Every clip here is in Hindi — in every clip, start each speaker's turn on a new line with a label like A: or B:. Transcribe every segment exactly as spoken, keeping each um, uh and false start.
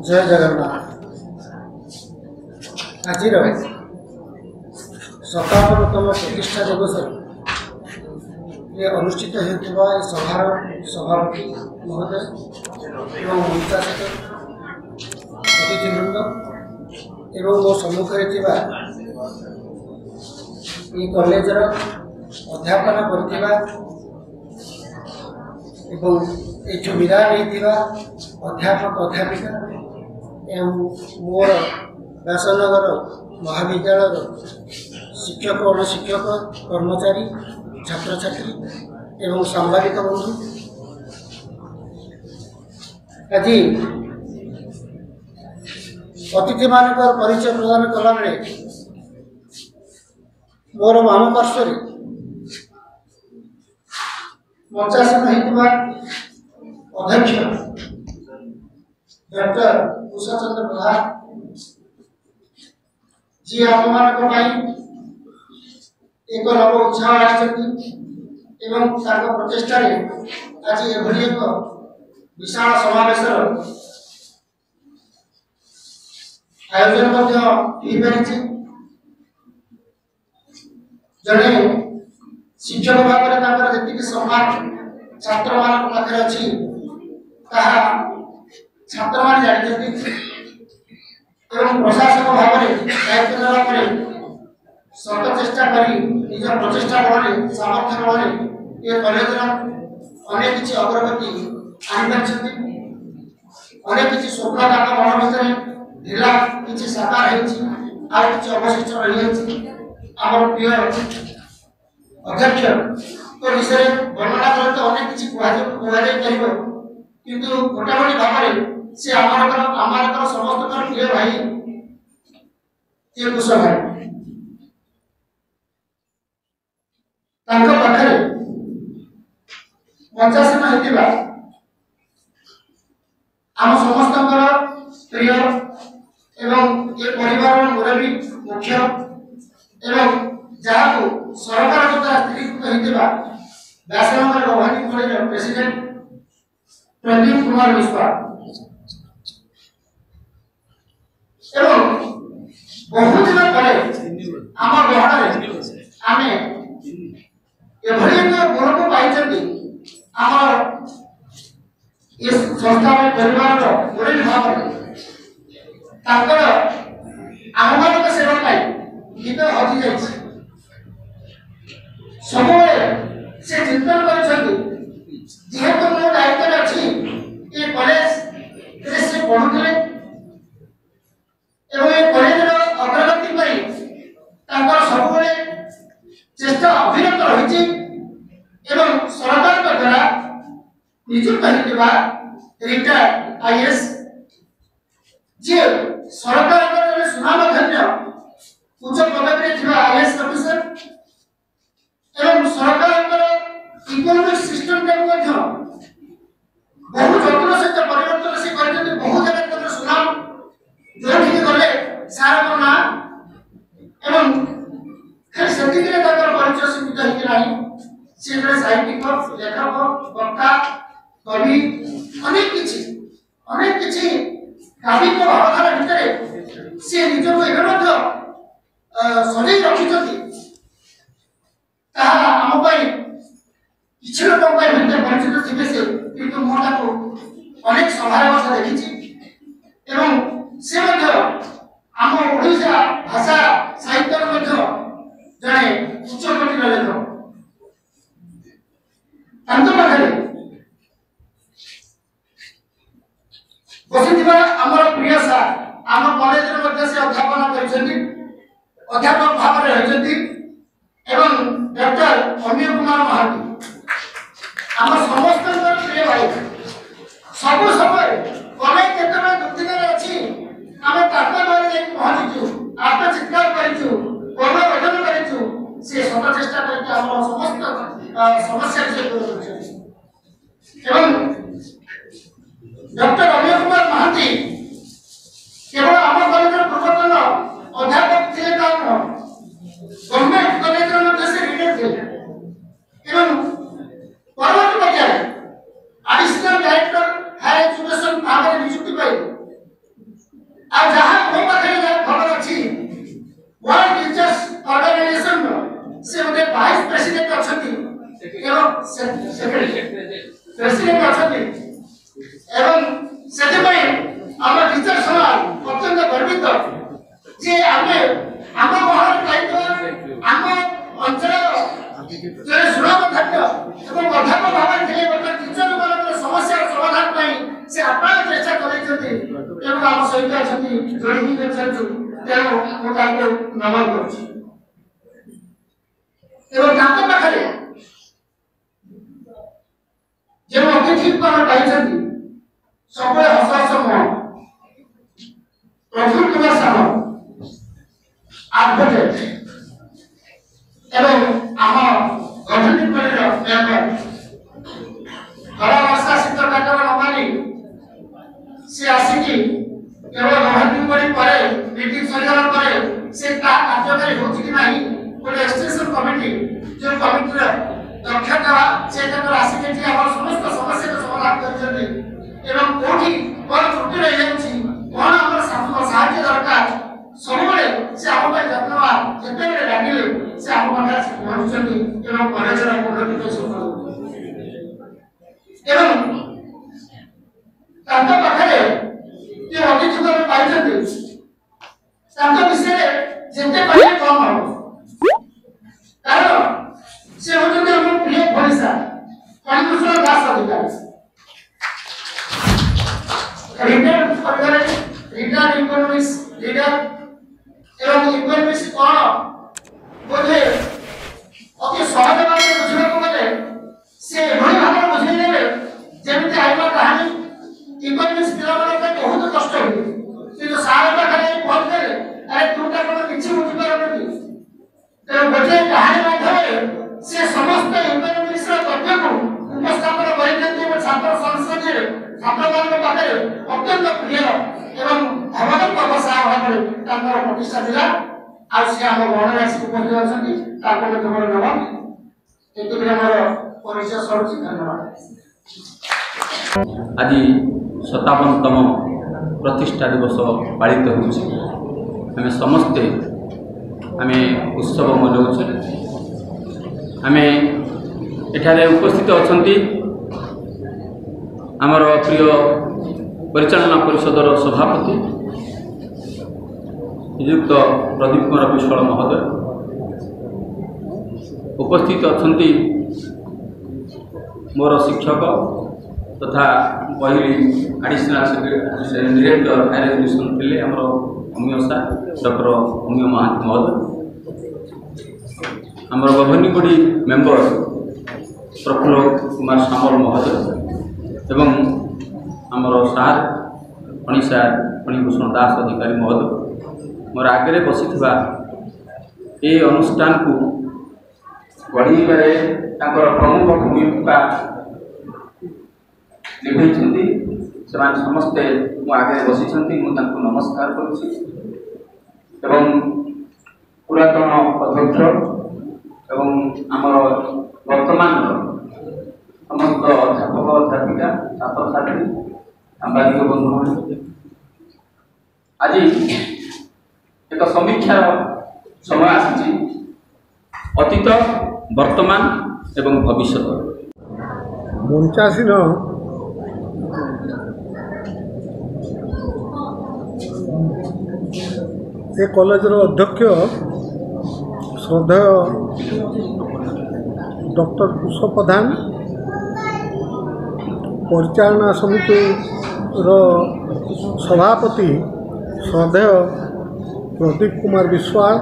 A: जय जगन्नाथ। आज सतावनतम प्रतिष्ठा दिवस ये अनुष्ठित होता सभार सभापति महोदय एवं अनुशासित अतिथिवृंद एवं मो सम्मुखें ये कॉलेजर अध्यापन करथिबा ये विदा नहीं अध्यापक अध्यापिका एवं मोर व्यासनगर महाविद्यालय शिक्षक अणशिक्षक कर्मचारी छात्र छात्री एवं सांबादिक बंधु आज अतिथि मान परिचय प्रदान कला बेले मोर वाम पार्श्व मंचासन होता अध्यक्ष डॉक्टर उषा चंद्र प्रधान जी आप एक नव उत्साह एवं प्रचेषा आज एभली एक विशाल समावेश आयोजन पारि जड़े शिक्षक भाव में जी सम्मान छात्र मान पाखे अच्छी छात्र मान जानते एवं प्रशासक भाव में दायित्व नाला सत चेष्टा करी निज प्रचेषा बल सामर्थ्य बल ये कॉलेज अनेक किसी अग्रगति आनीपारी अनेक किसी स्वप्न मन भर ढिला किसी साकार होती अवशिष्ट रही आम प्रिय अध्यक्ष तो विषय वर्णना करें तो अनेक किसी कहपर किंतु गोटागोटी भाव से आमर आमर समस्त प्रिय भाई ये कुश भाई पाखे पंचासन होता आम समस्त प्रिय एवं ये परिवार मुरबी मुख्य एवं जहाँ सरकार द्वारा स्थिरीकृत होता Vyasanagar governing college president Pradeep Kumar Mishra एवं बहुत दिन पर आम गहन आम एभली एक गुण को पाई इस संस्था में परिवार मुरबी भाव आम मान सेवा पाई गीत हजि जा सब से चिंतन करेतु मो दायित्व अच्छी ये कॉलेज से पढ़ुले ये कॉलेज अग्रगति सब चेष्टा अभिरत रही सरकार द्वारा नियुक्त होता रिटायर्ड आईएएस जी सरकार सुनाम धन्य उच्च पदवी आईएएस अफिसर एवं सरकार इकोनॉमिक सिस्टम बहुत जटिल सहित परिवर्तन से कर बहुत जगह सुनाम जो गले सार ना एवं से परिचय सीमित होना से साहित्यिक लेखक वक्ता कवि अनेक किसी अनेक किसी काव्यिक भावधारा भितर से निजक एवं सजै रखिंट आम किसी लोक परिचित थे से किंतु मुझे अनेक सभा देखी एवं से आम ओडिशा भाषा साहित्य जड़े उच्चकोटि लेखक पाखे बसी आमर प्रिय सार आम कॉलेज से अध्यापन कर अध्यापक भाव में रही एवं डॉक्टर अमीय कुमार महांती आम समस्त प्रिय भाई सब समय कॉलेज केतने दुर्दिन अच्छी आम द्वारा पहुंचीचु आत्मचित्कार करूँ कर्मवेदन करूँ से सत चेष्टा करके समस्त समस्या डॉक्टर अमीय कुमार महांती केवल आम कॉलेज पूर्वतन अध्यापक थे गवर्नमेंट कॉलेज से रिटायर थे एवं परवर्ती पर्याय एडिशनल डायरेक्टर हायर एजुकेशन भाव में नियुक्ति पाई प्रेसिडेंट अछंती एवं सेते पई हम टीचर समाज अत्यंत गर्वित जे आमे आम महर दायित्व आम अंचल जे सुलभ खाद्य एवं अध्यापक भाव थे बर्तमान टीचर मान समस्या समाधान पाई से आप्राण चेष्टा करैछथि एवं आम सहित अछंती जोड़ी ही करछथि तेणु मु ताको नमन करूछि एवं ताको पाखरे जे अतिथि को हम पाइछथि सबले हस हस मन प्रफुल्ल कुमार सामल एडवोकेट एवं आम गठनिक बॉडीर मेंबर खरा वर्षा शीत काटर नमानी से आसिकी केवल गठनिक बॉडी पर मीटिंग सरिगला पर से का कार्यकारी होछि कि नाही गोटे एक्सटेंशन कमिटी जो कमिटी दक्षता से तक आसिकी जे हमर समस्त समस्या के समाधान करछथि एवं कोठी कोन त्रुटि रहि जाछि कोन हमर साहाय्य दरकार सबले से हम पे जत्नवान जते बेले डाकिले से हम पाखा पहुंचछथि एवं कॉलेजर उन्नति के सुफल एवं तांका पाखरे जे अतिथि को पाइछथि तांका विषय जते पाइले कम हो कारण से होते हम प्रिय भरिसा कालीकृष्ण दास अधिकारी रिटायर्ड परिवार रिटायर्ड इकोनॉमिक्स लीडर एवं इकोनॉमिक्स कोन बोले अति सहज भाव बुझिबा को गले से भली भाव बुझै लेबे जेमिति आइबा कहानी इकोनॉमिक्स पिला वाला के बहुत कष्ट होई कि सारा खाली फोन करे अरे तूटा कोन किछि बुझि पारबनी तो गोटे कहानी माध्यम से समस्त इकोनॉमिक्स रो तथ्य को उपस्थापन करिसेंति छात्र संसद रे छात्र मान पाखे अत्यंत प्रिय एवं भगवान प्रभसा भाव तांकर प्रतिष्ठा दिला आ से हम गणराशि को पहुंच अछंती ताको में खबर नवा एतु भी हमर परिचय सरुचि धन्यवाद।
B: आज सत्तावनतम प्रतिष्ठा दिवस पालित होउछि आमे समस्ते आमे उत्सव मनाउछु आमे एठारे उपस्थित अछंती आमर प्रिय परिचालना परिषदर सभापति नियुक्त प्रदीप कुमार विश्वाल महोदय उपस्थित अछंती मोर शिक्षक तथा पहली एडिशनल डायरेक्टर हायर एजुकेशन थे आमर अमीय सार डॉक्टर अमीय महांती महोदय आमर गभर्निंग मेंबर प्रफुल्ल कुमार सामल महोदय एवं आमर सार फणी सार फणीभूषण दास अधिकारी महोदय मोर आगे बसी ये अनुष्ठान को गढ़े प्रमुख भूमिका निभाई से समस्ते मो आगे बसी नमस्कार करुच्ची एवं पुरातन अध्यक्ष एवं आमर वर्तमान समस्त अध्यापक अध्यापिका छात्र छात्री सांबादिक बंधु आज एक समीक्षार समय आसी अतीत वर्तमान एवं भविष्य
C: मंचासीन ए कॉलेजर अध्यक्ष श्रद्धेय डॉक्टर कुश प्रधान परिचालना समिति रो सभापति श्रद्धेय प्रदीप कुमार विश्वाल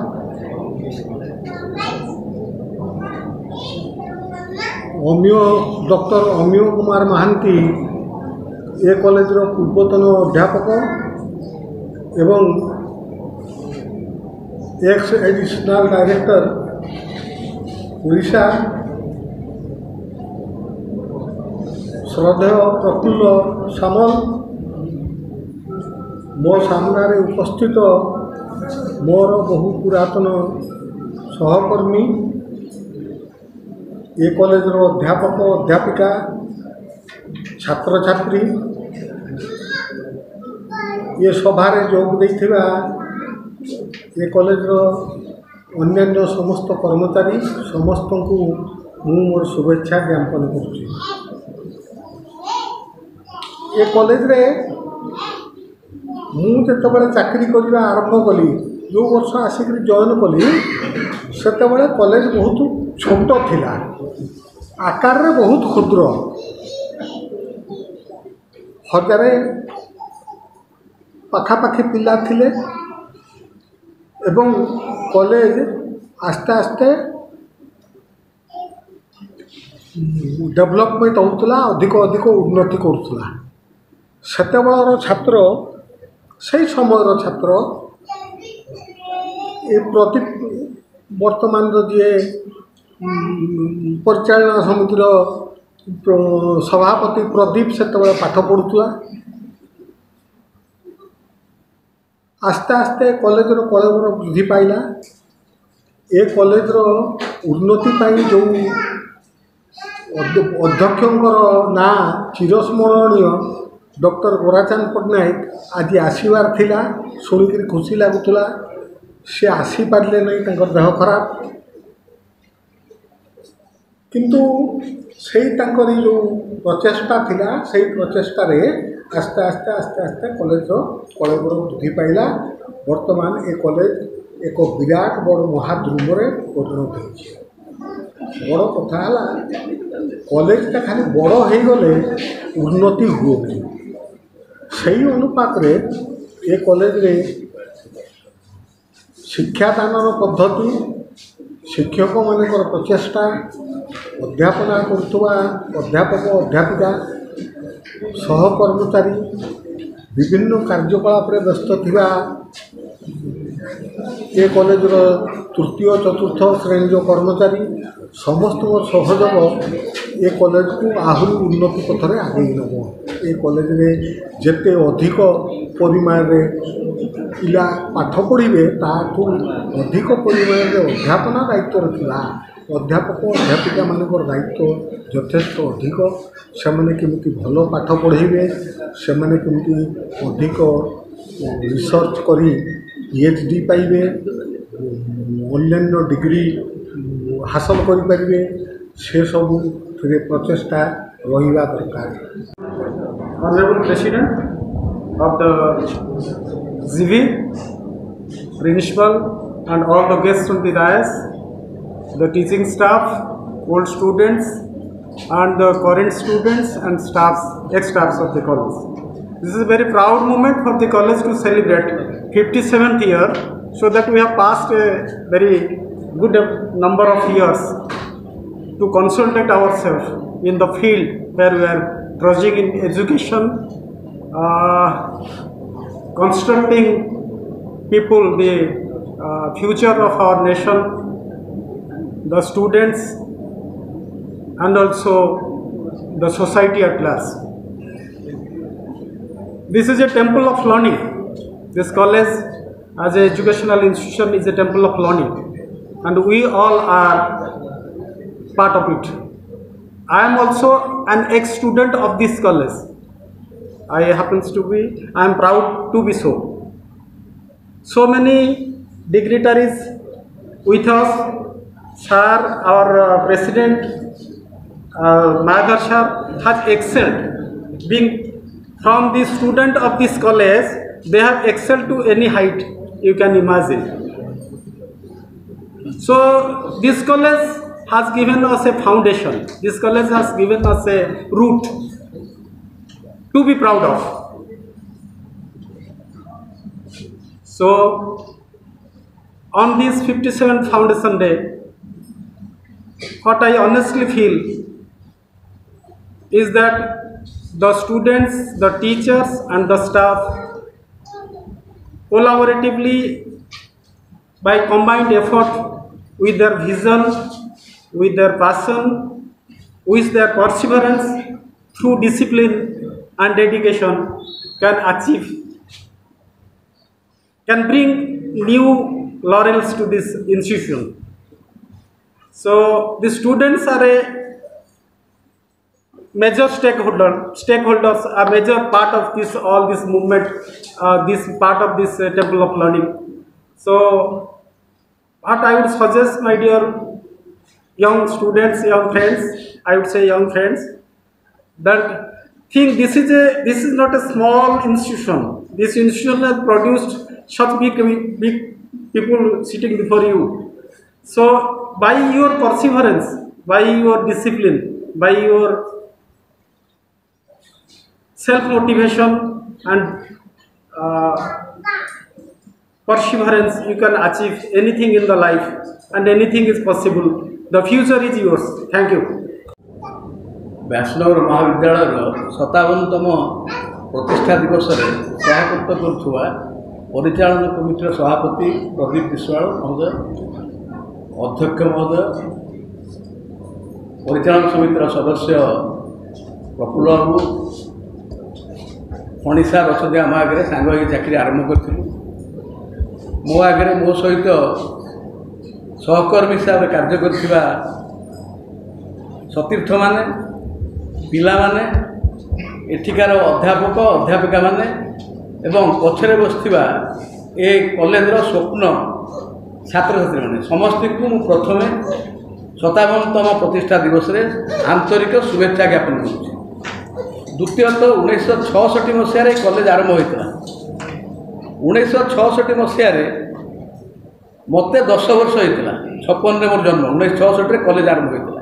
C: अमीय डॉक्टर अमीय कुमार महांती ए कॉलेज पूर्वतन अध्यापक एवं एक्स एडिशनल डायरेक्टर ओडिशा श्रद्धेय प्रफुल्ल सामल मो सामने उपस्थित मोर बहु पुरातन सहकर्मी ए कॉलेज अध्यापक अध्यापिका छात्र छात्री ये सभारे जोग देथिबा ए कॉलेज अन्य समस्त कर्मचारी समस्त को ମୁଁ ମୋର शुभेच्छा ज्ञापन କରୁଛି। ଏ କଲେଜରେ ମୁଁ ଯେତେବେଳେ ଚାକିରି କରିବା ଆରମ୍ଭ କଲି, ଯେଉଁ ବର୍ଷ ଆସିକରି ଜଏନ୍ କଲି, ସେତେବେଳେ କଲେଜ ବହୁତ ଛୋଟ ଥିଲା, ଆକାରରେ ବହୁତ କ୍ଷୁଦ୍ର। ହଜାରେ ପାଖାପାଖି ପିଲା ଥିଲେ ଏବଂ କଲେଜ ଆସ୍ତେ ଆସ୍ତେ ଡେଭଲପମେଣ୍ଟ ହେଉଥିଲା, ଅଧିକ ଅଧିକ ଉନ୍ନତି କରୁଥିଲା। ସେତେବେଳର ଛାତ୍ର, ସେହି ସମୟର ଛାତ୍ର, ଏ ପ୍ରତି ବର୍ତ୍ତମାନର ଯିଏ ପରିଚାଳନା ସମିତିର ସଭାପତି ପ୍ରଦୀପ ସେତେବେଳେ ପାଠ ପଢ଼ୁଥିଲା। ଆସ୍ତେ ଆସ୍ତେ କଲେଜର କଳେବର ବୃଦ୍ଧି ପାଇଲା। ଏ କଲେଜର ଉନ୍ନତି ପାଇଁ ଯେଉଁ ଅଧ୍ୟକ୍ଷଙ୍କର ନାଁ ଚିରସ୍ମରଣୀୟ ଡକ୍ଟର ଗୋରାଚାନ୍ଦ ପଟ୍ଟନାୟକ ଆଜି ଆସିବାର ଥିଲା, ଶୁଣିକରି ଖୁସି ଲାଗୁଥିଲା। ସେ ଆସିପାରିଲେ ନାହିଁ, ତାଙ୍କର ଦେହ ଖରାପ। କିନ୍ତୁ ସେଇ ତାଙ୍କରି ଯେଉଁ ପ୍ରଚେଷ୍ଟା ଥିଲା, ସେଇ ପ୍ରଚେଷ୍ଟାରେ ଆସ୍ତେ ଆସ୍ତେ ଆସ୍ତେ ଆସ୍ତେ କଲେଜର କଳେବର ବୃଦ୍ଧି ପାଇଲା। ବର୍ତ୍ତମାନ ଏ କଲେଜ ଏକ ବିରାଟ ବଡ଼ ମହାଦ୍ରୁମରେ ପରିଣତ ହୋଇଛି। ବଡ଼ କଥା ହେଲା, କଲେଜଟା ଖାଲି ବଡ଼ ହୋଇଗଲେ ଉନ୍ନତି ହୁଏନି। ସେହି ଅନୁପାତରେ ଏ କଲେଜରେ ଶିକ୍ଷାଦାନର ପଦ୍ଧତି, ଶିକ୍ଷକମାନଙ୍କର ପ୍ରଚେଷ୍ଟା, ଅଧ୍ୟାପନା କରୁଥିବା ଅଧ୍ୟାପକ ଅଧ୍ୟାପିକା, ସହକର୍ମଚାରୀ, ବିଭିନ୍ନ କାର୍ଯ୍ୟକଳାପରେ ବ୍ୟସ୍ତ ଥିବା ଏ କଲେଜର ତୃତୀୟ ଚତୁର୍ଥ ଶ୍ରେଣୀର କର୍ମଚାରୀ, ସମସ୍ତଙ୍କ ସହଯୋଗ ଏ କଲେଜକୁ ଆହୁରି ଉନ୍ନତି ପଥରେ ଆଗେଇ ନେବ। ଏ କଲେଜରେ ଯେତେ ଅଧିକ ପରିମାଣରେ ପିଲା ପାଠ ପଢ଼ିବେ, ତାଠୁ ଅଧିକ ପରିମାଣରେ ଅଧ୍ୟାପନା ଦାୟିତ୍ୱ ଥିଲା। ଅଧ୍ୟାପକ ଅଧ୍ୟାପିକାମାନଙ୍କର ଦାୟିତ୍ୱ ଯଥେଷ୍ଟ ଅଧିକ। ସେମାନେ କେମିତି ଭଲ ପାଠ ପଢ଼ାଇବେ, ସେମାନେ କେମିତି ଅଧିକ ରିସର୍ଚ୍ଚ କରି ପି ଏଚ୍ ଡି ପାଇବେ, ଅନ୍ୟାନ୍ୟ ଡିଗ୍ରୀ ହାସଲ କରିପାରିବେ, ସେସବୁଥିରେ ପ୍ରଚେଷ୍ଟା ରହିବା ଦରକାର।
D: Honorable President of the Z V, Principal and all the guests on the dais, the teaching staff, old students and the current students and staffs, ex-staffs of the college. This is a very proud moment for the college to celebrate fifty-seventh year, so that we have passed a very good number of years to consolidate ourselves in the field where we are trudging in education, uh, constructing people, the uh, future of our nation, the students and also the society at large. This is a temple of learning. This college as an educational institution is a temple of learning, and we all are part of it. I am also an ex-student of this college. I happens to be, I am proud to be so. So many dignitaries with us, sir, our uh, president, uh, Madhar sir, has excelled. Being from the student of this college, they have excelled to any height you can imagine. So this college has given us a foundation. This college has given us a root to be proud of. So on this fifty-seventh Foundation Day, what I honestly feel is that the students, the teachers and the staff collaboratively, by combined effort, with their vision, with their passion, with their perseverance, through discipline and dedication, can achieve, can bring new laurels to this institution. So the students are a major stakeholder, stakeholders, a major part of this, all this movement, uh, this part of this uh, temple of learning. So what I would suggest, my dear young students, young friends, I would say young friends, that think this is a this is not a small institution. This institution has produced such big big people sitting before you. So by your perseverance, by your discipline, by your self motivation and uh, perseverance, you can achieve anything in the life, and anything is possible. The future is yours. Thank you.
B: Vyasanagar ମହାବିଦ୍ୟାଳୟର ସତାବନତମ ପ୍ରତିଷ୍ଠା ଦିବସରେ ସଭାପତିତ୍ୱ କରୁଥିବା ପରିଚାଳନା କମିଟିର ସଭାପତି ପ୍ରଦୀପ ବିଶ୍ୱାଳ ମହୋଦୟ, ଅଧ୍ୟକ୍ଷ ମହୋଦୟ, ପରିଚାଳନା ସମିତିର ସଦସ୍ୟ ପ୍ରଫୁଲ୍ଲ ବାବୁ, ଫଣି ସାର୍ ଅଛନ୍ତି ଆମ ଆଗରେ, ସାଙ୍ଗ ହୋଇକି ଚାକିରି ଆରମ୍ଭ କରିଥିଲୁ। ମୋ ଆଗରେ ମୋ ସହିତ ସହକର୍ମୀ ହିସାବରେ କାର୍ଯ୍ୟ କରିଥିବା ସତୀର୍ଥମାନେ, ପିଲାମାନେ, ଏଠିକାର ଅଧ୍ୟାପକ ଅଧ୍ୟାପିକାମାନେ ଏବଂ ପଛରେ ବସିଥିବା ଏ କଲେଜର ସ୍ୱପ୍ନ ଛାତ୍ରଛାତ୍ରୀମାନେ ସମସ୍ତଙ୍କୁ ମୁଁ ପ୍ରଥମେ ସତାବନତମ ପ୍ରତିଷ୍ଠା ଦିବସରେ ଆନ୍ତରିକ ଶୁଭେଚ୍ଛା ଜ୍ଞାପନ କରୁଛି। ଦ୍ୱିତୀୟତଃ ଉଣେଇଶହ ଛଅଷଠି ମସିହାରେ ଏ କଲେଜ ଆରମ୍ଭ ହୋଇଥିଲା। ଉଣେଇଶହ ଛଅଷଠି ମସିହାରେ ମୋତେ ଦଶ ବର୍ଷ ହୋଇଥିଲା, ଛପନରେ ମୋର ଜନ୍ମ, ଉଣେଇଶହ ଛଅଷଠିରେ କଲେଜ ଆରମ୍ଭ ହୋଇଥିଲା।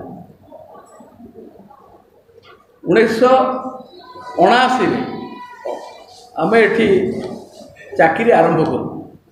B: ଉଣେଇଶହ ଅଣାଅଶୀରେ ଆମେ ଏଠି ଚାକିରି ଆରମ୍ଭ କରୁ।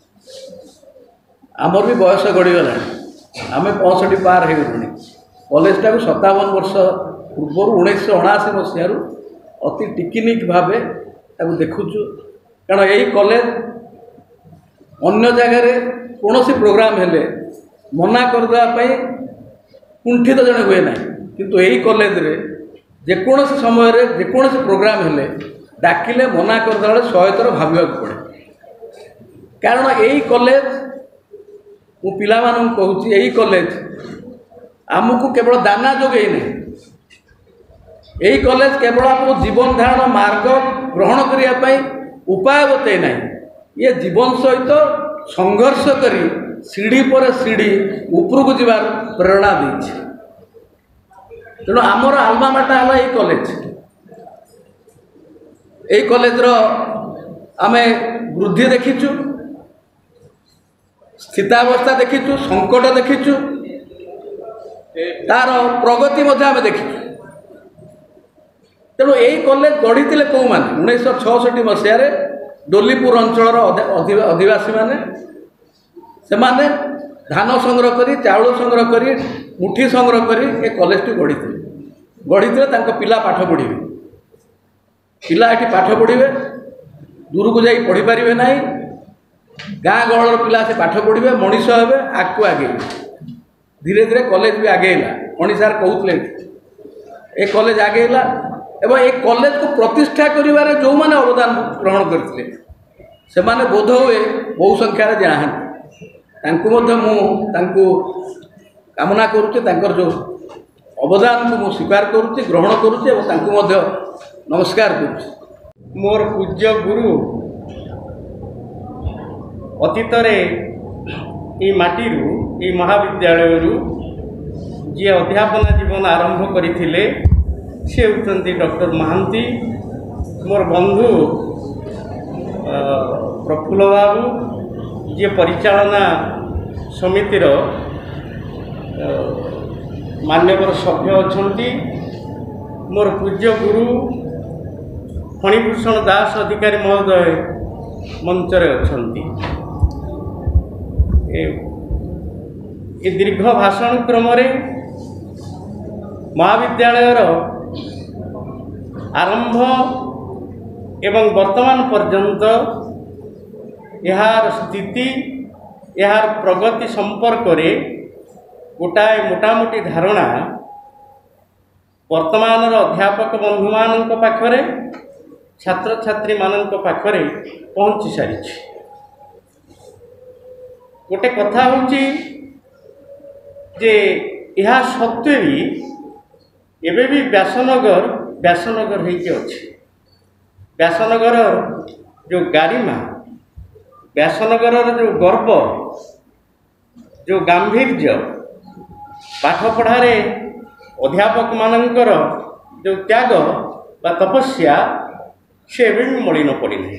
B: ଆମର ବି ବୟସ ଗଡ଼ିଗଲାଣି, ଆମେ ପଞ୍ଚଷଠି ପାର ହେଇଗଲୁଣି। କଲେଜଟାକୁ ସତାବନ ବର୍ଷ ପୂର୍ବରୁ ଉଣେଇଶହ ଅଣାଅଶୀ ମସିହାରୁ ଅତି ଟିକିନିକ୍ ଭାବେ ତାକୁ ଦେଖୁଛୁ। କାରଣ ଏଇ କଲେଜ ଅନ୍ୟ ଜାଗାରେ କୌଣସି ପ୍ରୋଗ୍ରାମ ହେଲେ ମନା କରିଦେବା ପାଇଁ କୁଣ୍ଠିତ ଜଣେ ହୁଏ ନାହିଁ, କିନ୍ତୁ ଏଇ କଲେଜରେ ଯେକୌଣସି ସମୟରେ ଯେକୌଣସି ପ୍ରୋଗ୍ରାମ ହେଲେ ଡାକିଲେ ମନା କରିଦେଲା ବେଳେ ଶହେ ଥର ଭାବିବାକୁ ପଡ଼େ। କାରଣ ଏଇ କଲେଜ, ମୁଁ ପିଲାମାନଙ୍କୁ କହୁଛି, ଏଇ କଲେଜ ଆମକୁ କେବଳ ଦାନା ଯୋଗାଇ ନାହିଁ, ଏଇ କଲେଜ କେବଳ ଆମକୁ ଜୀବନ ଧାରଣ ମାର୍ଗ ଗ୍ରହଣ କରିବା ପାଇଁ ଉପାୟ ବତାଇ ନାହିଁ, ଇଏ ଜୀବନ ସହିତ ସଂଘର୍ଷ କରି ସିଢ଼ି ପରେ ସିଢ଼ି ଉପରକୁ ଯିବାର ପ୍ରେରଣା ଦେଇଛି। ତେଣୁ ଆମର ଆଲମା ମାଟା ହେଲା ଏଇ କଲେଜ। ଏଇ କଲେଜର ଆମେ ବୃଦ୍ଧି ଦେଖିଛୁ, ସ୍ଥିତାବସ୍ଥା ଦେଖିଛୁ, ସଙ୍କଟ ଦେଖିଛୁ, ତାର ପ୍ରଗତି ମଧ୍ୟ ଆମେ ଦେଖିଛୁ। ତେଣୁ ଏଇ କଲେଜ ଗଢ଼ିଥିଲେ କେଉଁମାନେ? ଉଣେଇଶହ ଛଅଷଠି ମସିହାରେ ଡୋଲିପୁର ଅଞ୍ଚଳର ଅଧିବାସୀମାନେ, ସେମାନେ ଧାନ ସଂଗ୍ରହ କରି, ଚାଉଳ ସଂଗ୍ରହ କରି, ମୁଠି ସଂଗ୍ରହ କରି ଏ କଲେଜଟି ଗଢ଼ିଥିଲେ। ଗଢ଼ିଥିଲେ ତାଙ୍କ ପିଲା ପାଠ ପଢ଼ିବେ, ପିଲା ଏଠି ପାଠ ପଢ଼ିବେ, ଦୂରକୁ ଯାଇ ପଢ଼ିପାରିବେ ନାହିଁ। ଗାଁ ଗହଳର ପିଲା ସେ ପାଠ ପଢ଼ିବେ, ମଣିଷ ହେବେ, ଆଗକୁ ଆଗେଇବେ। ଧୀରେ ଧୀରେ କଲେଜ ବି ଆଗେଇଲା। ମଣି ସାର୍ କହୁଥିଲେ ଏ କଲେଜ ଆଗେଇଲା ଏବଂ ଏ କଲେଜକୁ ପ୍ରତିଷ୍ଠା କରିବାରେ ଯେଉଁମାନେ ଅବଦାନ ଗ୍ରହଣ କରିଥିଲେ ସେମାନେ ବୋଧ ହୁଏ ବହୁ ସଂଖ୍ୟାରେ ନାହାନ୍ତି। ତାଙ୍କୁ ମଧ୍ୟ ମୁଁ ତାଙ୍କୁ କାମନା କରୁଛି, ତାଙ୍କର ଯେଉଁ ଅବଦାନକୁ ମୁଁ ସ୍ୱୀକାର କରୁଛି, ଗ୍ରହଣ କରୁଛି ଏବଂ ତାଙ୍କୁ ମଧ୍ୟ ନମସ୍କାର କରୁଛି।
E: ମୋର ପୂଜ୍ୟ ଗୁରୁ ଅତୀତରେ এই ମାଟିରୁ, এই ମହାବିଦ୍ୟାଳୟରୁ ଯିଏ ଅଧ୍ୟାପନା ଜୀବନ ଆରମ୍ଭ କରିଥିଲେ ସେ ହେଉଛନ୍ତି ଡକ୍ଟର ମହାନ୍ତି। ମୋର ବନ୍ଧୁ ପ୍ରଫୁଲ୍ଲ ବାବୁ, ଯିଏ ପରିଚାଳନା ସମିତିର ମାନ୍ୟବର ସଭ୍ୟ ଅଛନ୍ତି। ମୋର ପୂଜ୍ୟ ଗୁରୁ ଫଣୀଭୂଷଣ ଦାସ ଅଧିକାରୀ ମହୋଦୟ ମଞ୍ଚରେ ଅଛନ୍ତି। ଏ ଦୀର୍ଘ ଭାଷଣ କ୍ରମରେ ମହାବିଦ୍ୟାଳୟର ଆରମ୍ଭ ଏବଂ ବର୍ତ୍ତମାନ ପର୍ଯ୍ୟନ୍ତ ଏହାର ସ୍ଥିତି, ଏହାର ପ୍ରଗତି ସମ୍ପର୍କରେ ଗୋଟାଏ ମୋଟାମୋଟି ଧାରଣା ବର୍ତ୍ତମାନର ଅଧ୍ୟାପକ ବନ୍ଧୁମାନଙ୍କ ପାଖରେ, ଛାତ୍ରଛାତ୍ରୀମାନଙ୍କ ପାଖରେ ପହଞ୍ଚି ସାରିଛି। ଗୋଟେ କଥା ହେଉଛି ଯେ ଏହା ସତ୍ତ୍ୱେ ବି ଏବେ ବି ବ୍ୟାସନଗର ବ୍ୟାସନଗର ହେଇକି ଅଛି। ବ୍ୟାସନଗରର ଯେଉଁ ଗାରିମା, ବ୍ୟାସନଗରର ଯେଉଁ ଗର୍ବ, ଯେଉଁ ଗାମ୍ଭୀର୍ଯ୍ୟ, पाठ पढ़ारे अध्यापक मानकर जो त्याग बा तपस्या से भी मलिन पड़ना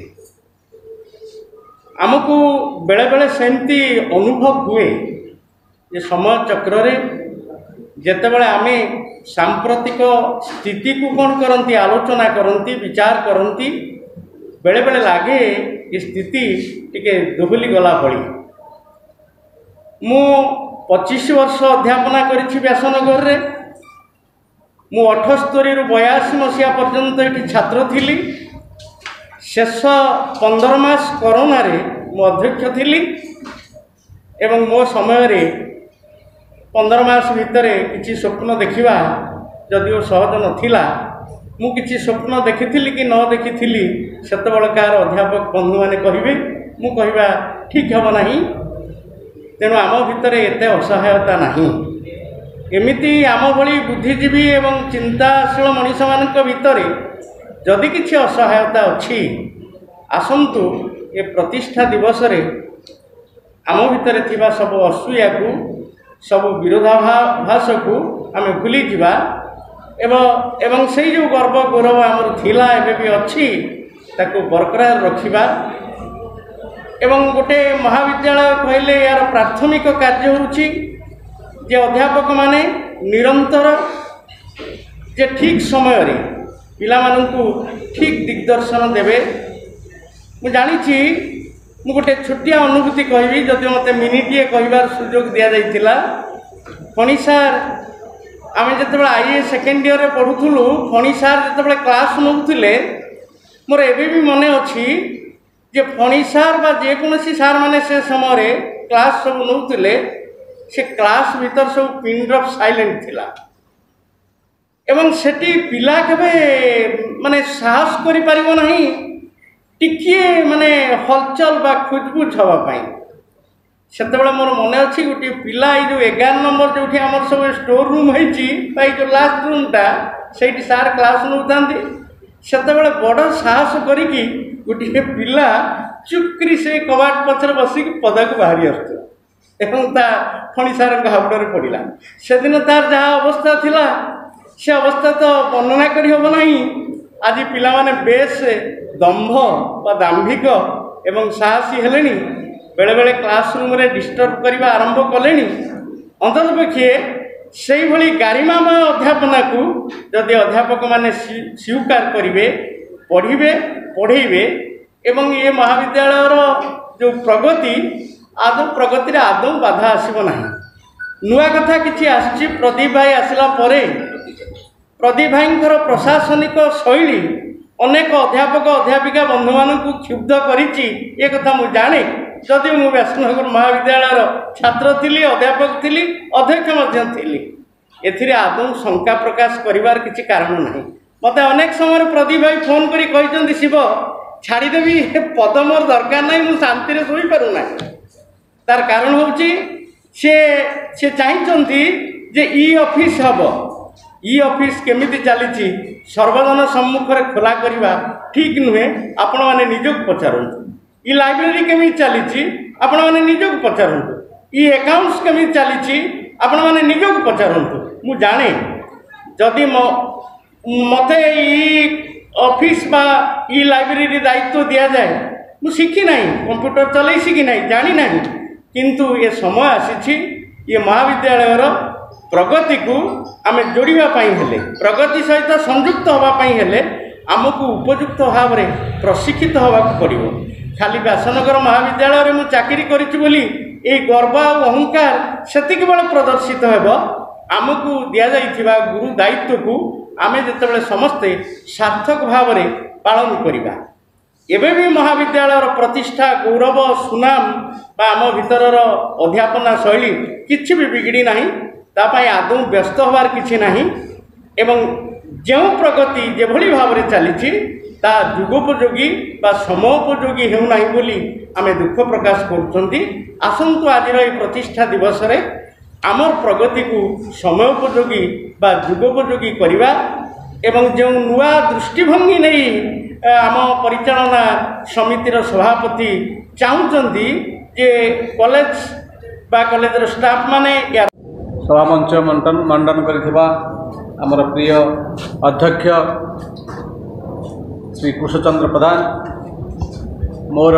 E: आमको बेले बेले सेमती अनुभव हुए जे समय चक्र रे जेतेबेले आमे सांप्रतिक स्थिति को कौन करती आलोचना करती विचार करती बेले बेले लगे ये स्थिति टिके दुबुली गला भली मु पच्चीस वर्ष अध्यापना करिछि व्यासनगर रे मु अठस्तरी रु बयासी मसीहा पर्यंत ये छात्र थिली शेष पंदर मास कोरोना रे मु अध्यक्ष थिली एवं मो समय रे पंदर मास भितर किसी स्वप्न देखा जदिओ सहज नथिला मु किसी स्वप्न देखी कि न देखी सेतबेले कार अध्यापक बंधु मैंने कहे मु कहवा ठीक हम ना तेणु आम भितर एत असहायता नहीं एमिति आम भली बुद्धिजीवी एवं चिंताशील मनीष मान भितर जदि किसी असहायता अच्छी आसंतु ए प्रतिष्ठा दिवस रे आम भितर थिबा सब असूया को सब विरोधाभास को आम भूली जावा एवं एवं से जो गर्व गौरव आमर थिला एबे भी अच्छी ताको बरकरार रखिबा एवं गोटे महाविद्यालय कहले यार प्राथमिक कार्य होउची जे अध्यापक माने निरंतर जे ठीक समय रे पिला माननकु ठीक दिग्दर्शन देवे मु जानिछि मु गोटे छोटिया अनुभूति कहबी जदि मते मिनिटिए कहबार सुजोग दिया जाइतिला फणी सार आमे जतबे आईए सेकेंड ईयर रे पढुथुलु फणी सार जतबे क्लास नउथिले मोर एबे भी मने अछि जे फणी सार बा जे कोनोसी सार माने से समय रे क्लास सब नउथिले से क्लास भीतर सब पिन ड्रॉप साइलेंट थिला एवं सेठी पिला केबे माने साहस करि परिबो नाही टिकिए माने हलचल बा खुजबुज हवा पाई सेतबेले मोर मन अच्छी गोटे पिला जो एगार नंबर जो आम सब स्टोर रूम होती जो लास्ट रूमटा से सार क्लास नौता सेतबेले बड़ साहस करिकी गोटे पिला चुपकरी से कबाट पछरे बसिक पदा को बाहरी आसता फणी सार हाबुड़े पड़ा से दिन तार जहाँ अवस्था थिला से अवस्था तो वर्णना करी हब नहीं आज पिला माने बेस दंभ बा दाम्भिक एवं साहसी हेलेनी बेले बेले क्लासरूम रे डिस्टर्ब करने आरंभ कले अंततपक्षे से भली गारिमामय अध्यापना को जदि अध्यापक माने स्वीकार करेंगे पढ़े पढ़ेबे एवं ये महाविद्यालय जो प्रगति आदौ प्रगति आदौ बाधा आसब ना नुआ कथा किसी आसी प्रदीप भाई आसला परे प्रदीप भाई प्रशासनिक शैली अनेक अध्यापक अध्यापिका बंधु मान क्षुब्ध करिछि ए कथा मु जाने जदि मु व्यासनगर महाविद्यालय छात्र थिली अध्यापक थिली अध्यक्ष मध्य थिली एथिरे आदौ शंका प्रकाश करिवार किछि कारण नाही मते अनेक समय प्रदीप भाई फोन करी कहिसंती शिव छाड़ीदेवी पद मोर दरकार नाही मु शांति रे सोई पारु ना तार कारण होउछि से से चाहिचंती जे ई ऑफिस हबो ई ऑफिस केमिति चली सर्वजन सम्मुख में खोला करवा ठीक नुहे आपण मैंने निजक पचारतु ई लाइब्रेरी केमी चली आपण मैंने निजक पचारतु ई अकाउंट्स केमी चली आपण मैंने निजक पचारतु मु जाने जदि मते ई ऑफिस बा ई लाइब्रेरी दायित्व दिया जाए मु शिखी ना कंप्यूटर चलाई शिखी ना जानी ना किंतु ये समय आसी ये महाविद्यालय प्रगति को आम जोड़ापी हेले प्रगति सहित संयुक्त होगापी हेले आमको उपयुक्त भाव में प्रशिक्षित होगा पड़ो खाली व्यासनगर महाविद्यालय में चाकरी करी गर्व और अहंकार सेतिक बेले प्रदर्शित हो आमको दि जाइथिबा गुरु दायित्व को आम जिते समस्ते सार्थक भाव में पालन करवा एबे भी महाविद्यालय प्रतिष्ठा गौरव सुनाम बा आम भीतर अध्यापना शैली किछि भी बिगड़ी नहीं तापाई आदौ व्यस्त होबार किछि नहीं एवं जो प्रगति जेभली भाव में चली ता जुगोपयोगी बा समोपयोगी हेउना बोली आमे दुख प्रकाश करुछंती आसंतु आज प्रतिष्ठा दिवस रे आमर प्रगति को समयोपयोगी बा जुगोपयोगी करवा एवं जो नुआ दृष्टिभंगी नहीं आम परिचालना समितिर सभापति चाहूँगी जे कॉलेज बा कॉलेजर स्टाफ माने या
B: सभामंच मंडन मंडन करिथिबा आमर प्रिय अध्यक्ष श्री कृष्णचंद्र प्रधान, मोर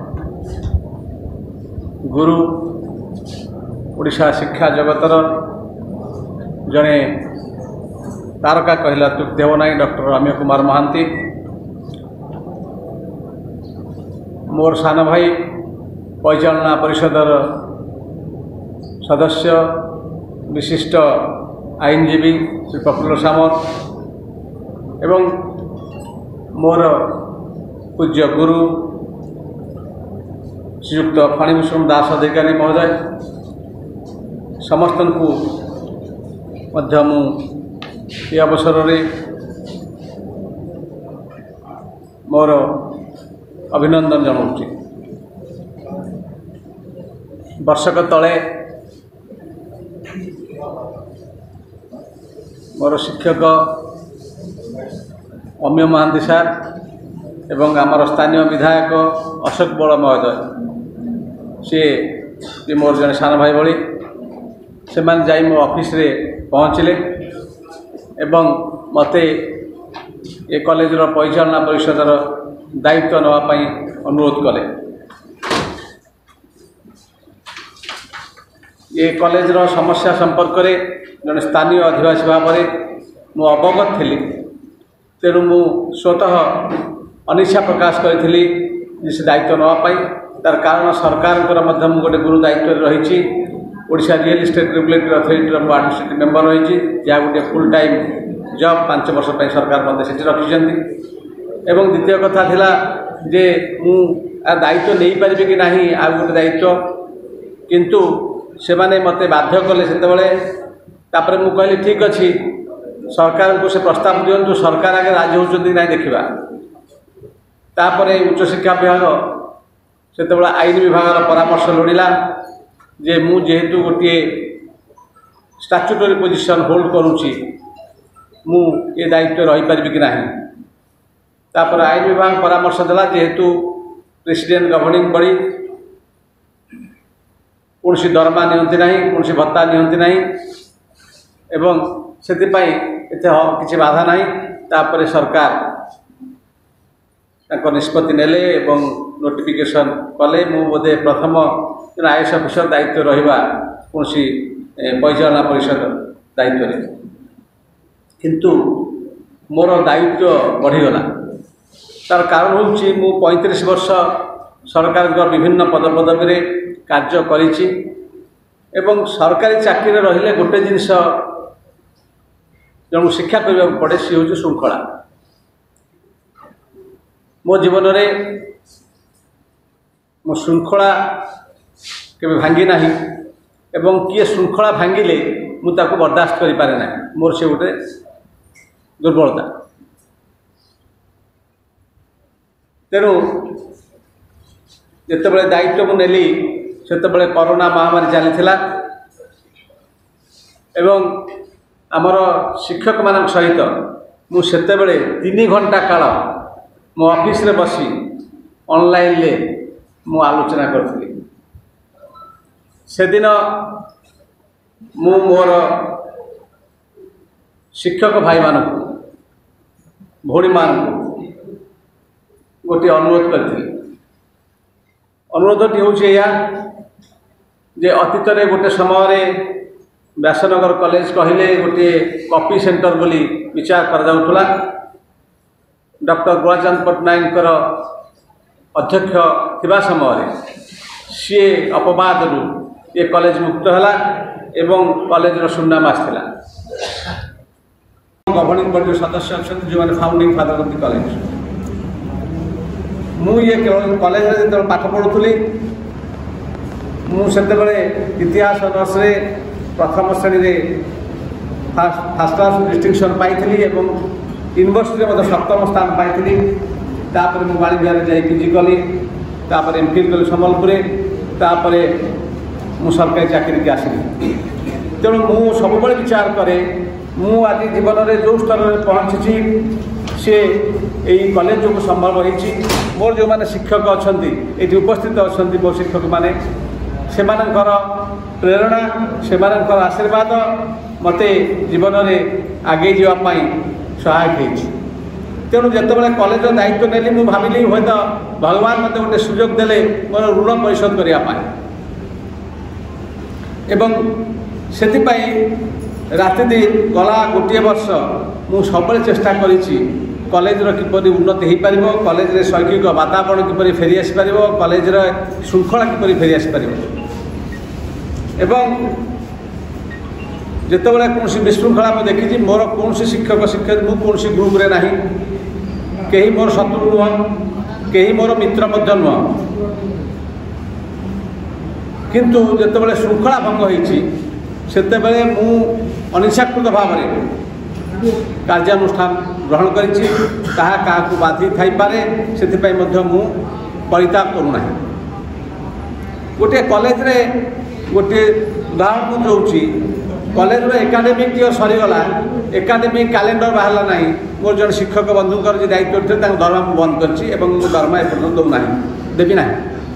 B: गुरु ओडिशा शिक्षा जगतर जड़े तारका कहला तृप्ति हेब ना डॉक्टर अमीय कुमार महांती, मोर सान भाई परिचालना परिषदर सदस्य विशिष्ट आईनजीवी श्री प्रफुल्ल सामंत एवं मोर पूज्य गुरु श्रीयुक्त फणीभूषण दास अधिकारी महोदय समस्त को मध्य मु ये अवसर रे मोर अभिनंदन जनाऊँगी। वर्षक तले मोर शिक्षक अमीय महांती सार एवं आमर स्थानीय विधायक अशोक बल महोदय सी मोर जड़े सान भाई भली से जाई मो ऑफिस रे पहुँचले एवं मते ए कॉलेजर परिचालना परिषदर दायित्व नापी अनुरोध कले। ये कॉलेजर समस्या संपर्क में जड़े स्थानीय अधिवासी भाव में मु अवगत थी, तेणु मु स्वतः अनिच्छा प्रकाश करी से दायित्व नापी। तार कारण सरकार गोटे गुरु दायित्व रही Odisha real estate regulatory authority administrative member रही जहाँ गोटे फुल टाइम जॉब पांच वर्ष पर सरकार मत से रखिंट। एवं द्वितीय कथा थिला जे मु दायित्व नहीं पारि कि नहीं आ गोटे दायित्व, किंतु से माने मते बाध्य कले से मु कहली ठीक अच्छी सरकार को से प्रस्ताव दिंतु, सरकार आगे राजी होती ना देखा। तापर उच्च शिक्षा विभाग से आईन विभाग परामर्श लोड़ा जे मु जेहेतु गोटे स्टाच्यूटरी पोजिशन होल्ड करुँची मु ये दायित्व रही पारि कि नहीं। तापर आईन विभाग परामर्श देला जेहेतु प्रेसिडेंट गवर्निंग बॉडी कौन सी दरमा नियंती ना कौन सी भत्ता नियंती ना एवं से किसी बाधा ना। तापर सरकार निष्पत्ति नेले एवं नोटिफिकेशन कले मु बोधे प्रथम आईएएस ऑफिसर दायित्व रहिबा कौन सी परिचालना परिषद दायित्व रे, किंतु मोर दायित्व बढ़ीगला। तार कारण हूँ मु पैंतीस वर्ष सरकार विभिन्न पद पदवी कार्य करिछि एवं सरकारी चाकरी रहिले गोटे जिनस जन शिक्षा करने पड़े सी हूँ श्रृंखला। मो जीवन रे मो श्रृंखला केबे भांगी नाही एवं किए श्रृंखला भांगिले मु ताको बर्दाश्त करि पारे ना, मोर से गोटे दुर्बलता। तेणु जिते दायित्व मु नेली सेतबेले कोरोना महामारी चली एवं आमर शिक्षक मान सहित मु सेतेबेले तीन घंटा काल मो ऑफिस रे बसी ऑनलाइन ले मु आलोचना करथि। से दिन मु मोर शिक्षक भाई मान भौणी मान गोटे अनुरोध करथि। अनुरोधटी हूँ या जे अतीत रे गोटे समय व्यासनगर कॉलेज कहले गोटे कॉपी सेंटर बोली विचार कर जाउथला। डॉक्टर गुलाचंद पट्टनायक अध्यक्ष थिबा समय सी अपवाद रु ये कॉलेज मुक्त है एवं कॉलेज सुनाम आसला। गवर्निंग बॉडी सदस्य अच्छा जो मैंने founding father of the college. मु ये केवल कॉलेज जो पाठ पढ़ुली मुझे इतिहास ऑनर्स रे प्रथम श्रेणी रे फास्ट फास्ट क्लास डिस्टिंक्शन पाई यूनिवर्सिटी में सप्तम स्थान पाई। तापर मु बाणी विहार जाई पीजी कली, तापर एमफिल कली सम्बलपुर, तापर मु सरकारी चाकरी की आसली। तेणु मु सब विचार करे मु आज जीवन में जो स्तर में पहुँची सी यही कॉलेज जो संभव होती। मोर जो मैंने शिक्षक अच्छा ये उपस्थित अच्छा मो शिक्षक मैंने से प्रेरणा से आशीर्वाद मत जीवन में आगे जावाई सहायक होती। तेणु जितेबाला कॉलेज दायित्व नेली मु भाविली हूँ तो भगवान मत गोटे सुजोग देले मोर ऋण परिशोध करने एवं से राति दिन गला गोटे वर्ष मु सब चेष्टा करी कॉलेज किपरि उन्नति हो पार, कॉलेज रे शैक्षिक वातावरण किपरि फेरी आसी पार, कॉलेज रे श्रृंखला किपरि फेरी आसी पार एवं जितेबाला कौन विशृंखला मुझे देखी मोर कौन शिक्षक शिक्षक मु कौन ग्रुप रे नहीं, कहीं मोर शत्रु नुह, कहीं मोर मित्र नुह, किंतु जितेबाला श्रृंखला भंग होती सेतेबेले मु अनिच्छाकृत भाव में कार्यानुष्ठान ग्रहण करी क्या बाधि थी पारे से मु परिताप करूना। गोटे कॉलेज रे गोटे उदाहरण मुझे कॉलेज रो एकाडेमिक ईयर सरीगला, एकाडेमिक कैलेंडर बाहरला ना, मोर जन शिक्षक बंधुकर जो दायित्व थे दरमा मुझे बंद कर दरमा एपर्तन दौना देवी ना।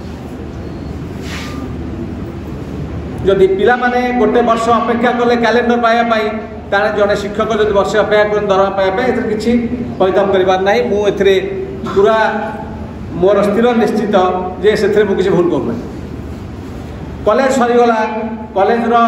B: जदि पिला माने गोटे वर्ष अपेक्षा कले कैलेंडर पाइबापी ताने जड़े शिक्षक जब वर्ष अपेक्षा कर दरमा पाइबा किसी परिताप कर ना। मुझे पूरा मोर स्थिर निश्चित जे से मुझे भूल करूना। कॉलेज सरीगला, कॉलेज रो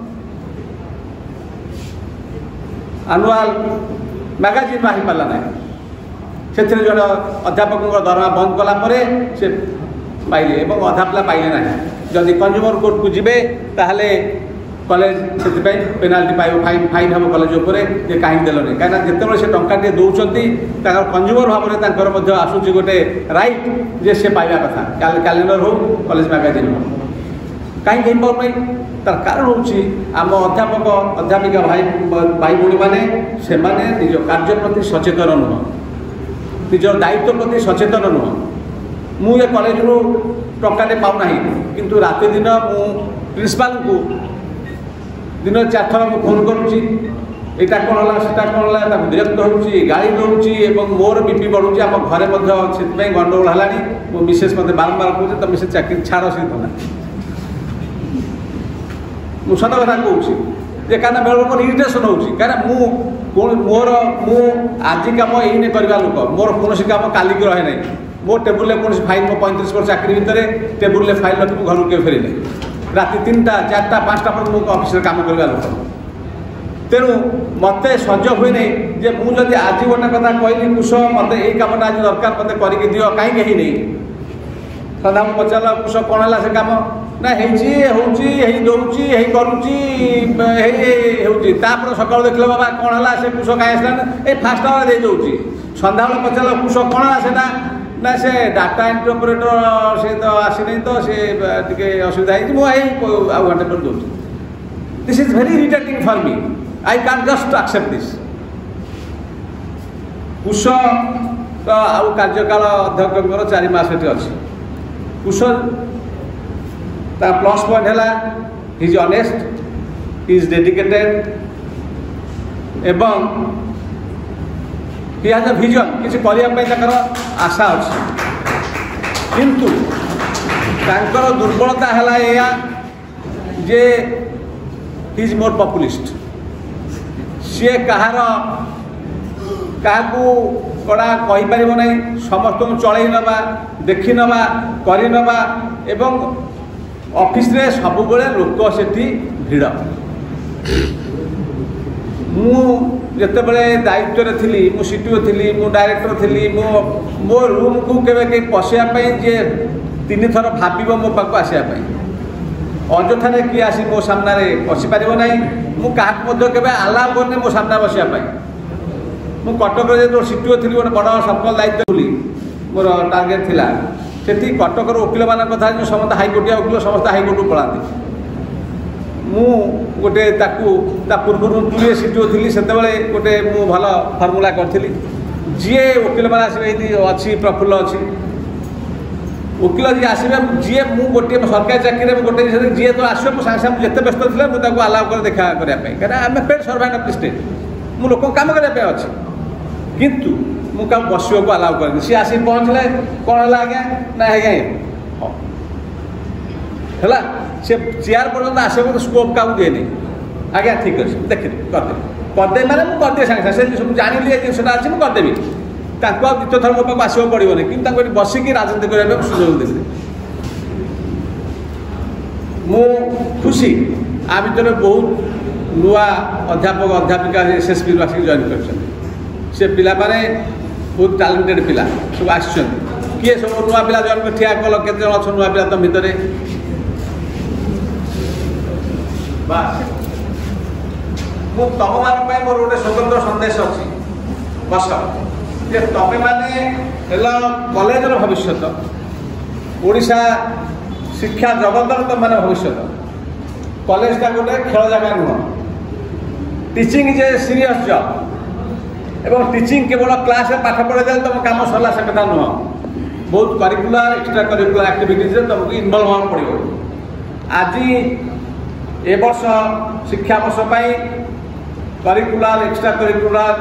B: आनुआल मैगजीन बाहरी पारा ना, से जड़े अध्यापक दरमा बंद कलापर से पाइले और अधा पिला पाइले ना। जदि कंज्यूमर कोर्ट को जीवे ताहले कॉलेज से पेनाल्टी पाइब, फाइन फाइन हम कॉलेज उपरे जे कहीं देलनि, कहीं जिते से टंकाटे दौरान कंज्यूमर भाव में आसूँ गोटे राइट जे से पाइबा कथा कैलेंडर हो कॉलेज मैगजीन हो कहीं कहीं पाऊना। तार कारण हूँ आम अध्यापक अध्यापिका भाई भाई भूणी मैंने से निज कार्य प्रति सचेतन नुह, निजर दायित्व प्रति सचेतन नुह। मु ये कॉलेज रू टंकाटे पाऊना किंतु राति दिन मु प्रिंसिपाल को दिन चार थर फोन करुँची यहाँ कौन है सीटा कौन है विरक्त होगी गाड़ी दूँ मोर बीपी बढ़ुची। आम घरे से गंडगोल है मो मिसेस मत बारंबार कहे तुम से चाकरी छाड़ से था मुझे सत कथा कहे कहीं बेल मोर इरिटेसन हो कहीं मोर मु आज कम ये करवा लोक मोर कौन कम काली की रहे ना। मो टेबुल कौन फाइल मो पैंतीस वर्ष चाकरी भितर टेबुल फेल रखी घर के फेरने राति तीन टा चार्टा पाँचटा पर मुझे ऑफिस काम करवा लोक। तेणु मत सज हुए नहीं जे मुझे आज गोटे कथा कहली कुश मत यही कमटा आज दरकार मत करके दियो कहीं कहीं नहीं सदा मुझे पचार कुश कौन है से कम ना हो दौची करुच्ची सकाल देख बाबा कौन है से कुश कहीं आसला ये फास्ट आवर दे दूसरी सन्ध्या बेले पचार कुश कौन है से ना से डाटा एंट्री ऑपरेटर से तो आसी नहीं तो से टे असुविधा है आउ घंटे पर दूसरी। This is very irritating for me, I can just accept this. कुश तो आउ कार्यकाल अध्यक्ष चार मास ये अच्छी कुश प्लस पॉइंट है he is honest, he is dedicated एवं हि हैज अ विजन किसी करने आशा अच्छी। किंतु तांकर दुर्बलता है या जे हि इज मोर पॉपुलिस्ट। सी कहार क्या कड़ा कहीपर ना समस्त चल नवा देखी नवा कर नवा एवं ऑफिस रे सब लोक से भिड़। मु जिते बड़े दायित्व रे थी मु सीटीओ थी मु डायरेक्टर थी मो मो रूम को केवे कहीं पशियापी जे तीन थर भाव मो पाक आसापी अजथा किए आसी मो सामने पशिपार ना मु क्या आलाउ करनी मो सामना बसापी। मु कटक जो सीटीओ थी गोटे बड़ सफल दायित्व थी मोर टार्गेट थिला सेठी कटकर वकिल मान कथा जो समस्त हाइकोर्टिया वकिल समस्त हाइकोर्ट को पढ़ाती मु गोटे पूर्व पुलिस सीटीओ थी से गोटे मु भल फर्मुला करी जी वकिल मैंने आसवे अच्छी प्रफुल्ल अच्छी वकिल जी आसवे जी मु गोटे सरकारी चाकरी में गोटे जी तो आसवे मुझे सागे सागे जिते व्यस्त थे मुझे आलाउ कर देखा करने कहीं आम paid servant of the state मु लोक कम करने अच्छी किंतु मुझे बसवा को आलाउ कर सी आसिक पहुँचले कौन है आज्ञा ना आज्ञा है सी चेयर पर्यटन आसे मत स्कोप क्या दिए आज्ञा ठीक अच्छे देखिए करदेवी करदे मैंने मुझे करदे सागे सागे जानी ये जिनसा अच्छी मुझे करदेवी द्वितीय थर मो पाक आसवाक पड़ोनी कि बसिकी राजनीति करने सुजोग देवी मु खुशी आ भर बहुत नुआ अध्यापक अध्यापिका एस एस पी आसिक जॉइन कर पिला माने बहुत टैलेंटेड पिला सब आस किए सब नुआ पिला जॉइन कर ठिया कल केते जन अच्छा नुआ पिला तुम भितर मु तुम मान मोर गोटे स्वतंत्र संदेश अच्छी बस जे तुम मैंने कॉलेजर भविष्य ओडिशा शिक्षा जगतर तुम मैंने भविष्य कॉलेजटा गोटे खेल जगह नुह teaching is a serious job एवं टीचिंग केवल क्लास में पाठ पढ़े देले तुम काम सरला से कथा नुह बहुत करिकुलर एक्स्ट्रा करिकुलर एक्टिविटीज तुमको इनवल्व होना पड़ो आज ए वर्ष शिक्षा वर्ष करिकुलर एक्स्ट्रा करिकुलर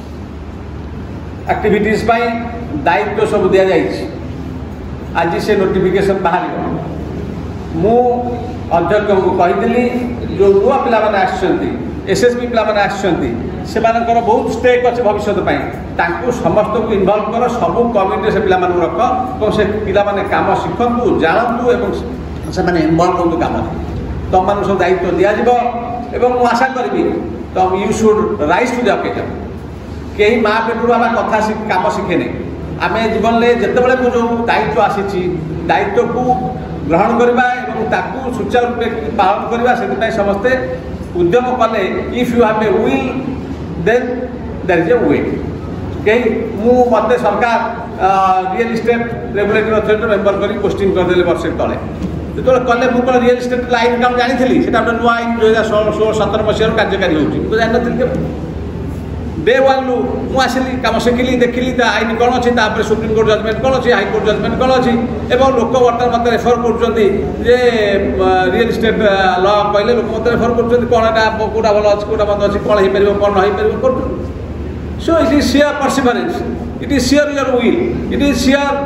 B: एक्टिविटीज दायित्व सब दि जाए आज से नोटिफिकेशन बाहर मु अध्यक्ष को कही जो नुआ पिला माने आछंती एसएसपी पिला माने आछंती से मानकर बहुत स्टेक अच्छे भविष्य समस्त को इनवल्व कर सब कमिटी से पिला माने रख और से पिला माने काम शिखु जानतु एवं से माने इनवल्व होतु काम तुम मान सब दायित्व दि जाव मु आशा करी तुम you should rise to the occasion कहीं माँ पेटू आम कथा कम शिखेने आम जीवन में जिते को जो दायित्व आसी दायित्व को ग्रहण करवा सुचारू रूपे पालन करवा से समस्ते उद्यम कले if you have a will then there is a way कहीं मु मत सरकार real estate regulatory authority member कर पोस्टिंग करदे वर्ष तले जो कले मुझे रियल इस्टेट लाइन काम जानी से नुआ आईन दुई हजार षोल षोल सतर मसीह कार्यकारी होती जानी डे वन लु मु आसिली कम शिखिली देखिली आईन कौन अच्छी सुप्रीम कोर्ट जजमेंट कौन अच्छी हाईकोर्ट जजमेंट कौन अच्छी और लोक बर्तमान मत रेफर कर रियल इस्टेट ल कहले लोक मत रेफर कर कौन कौटा भल अच्छी कौटा बंद अच्छी कौन हो पार कौन हो पार कर so it is sheer perseverance it is sheer your will it is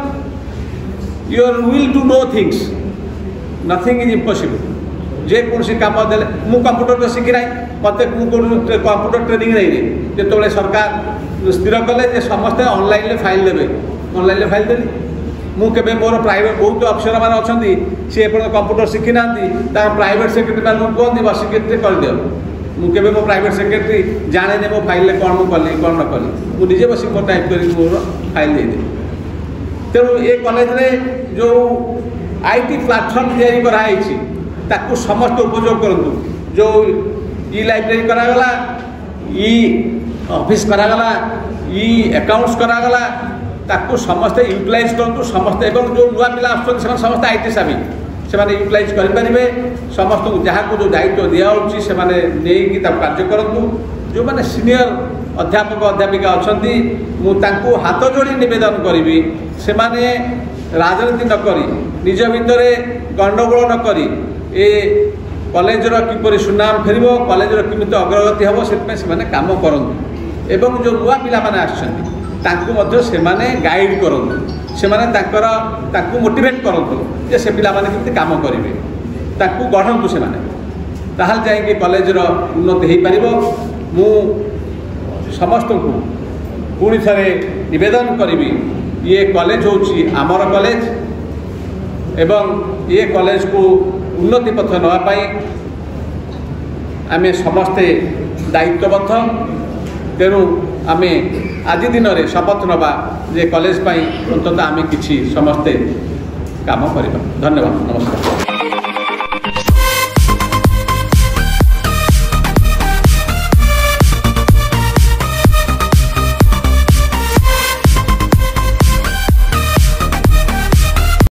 B: sheer your will to know things nothing is impossible जेकोसी कम दे मु कंप्यूटर तो शिखी ना मत कंप्यूटर ट्रेनिंग नहीं जो सरकार स्थिर कले समस्ते ऑनलाइन फाइल देवे ऑनलाइन फाइल देली मुझे मोर प्राइवेट बहुत अफसर मैंने अच्छा सी कंप्यूटर शिखी ना प्राइवेट सेक्रेटरी मान कहते बस सेक्रेटरी कर दियो मुझे मो प्राइवेट सेक्रेटरी जाने मो फाइल कौन मुझे कली कौन न कली मुझे बस मोर टाइप कर मोर फाइल दे तेणु ये कॉलेज में जो आईटी प्लाटफर्म तैयारी कराई ताकू समस्त उपयोग करूँ जो ई लाइब्रेरी करागला ई ऑफिस करागला ई अकाउंट्स करागला ताकू समस्ते यूटिलाइज करूँ समस्ते एवं जो नुआ पिला आसुच्च समस्त आईटी सावी से यूटिलाइज करेंगे समस्त जहाँ को जो दायित्व दिखाई से नहीं कार्य करूँ जो मैंने सीनियर अध्यापक अध्यापिका अच्छा मुझे हाथ जोड़ी नवेदन करी से राजनीति नक निज भितर गंडगोल नक ए कॉलेजर किपर सुनाम फेर कॉलेजर केमी अग्रगति हम से कम करूँ एवं जो नुआ पिला माने से गाइड करूँ से मोटिवेट करूँ से पिला केमती काम करेंगे गढ़ु से ताल जाकि कॉलेजर उन्नति हो पार मु समस्त को पुणी थे नवेदन करी ये कॉलेज होची आमर कॉलेज एवं ये कॉलेज को उन्नति पथ नापी आम समस्ते दायित्वबद्ध तेणु आम आज दिन में शपथ नवा जे कॉलेज अंततः आम किसी समस्ते काम करवा। धन्यवाद, नमस्कार।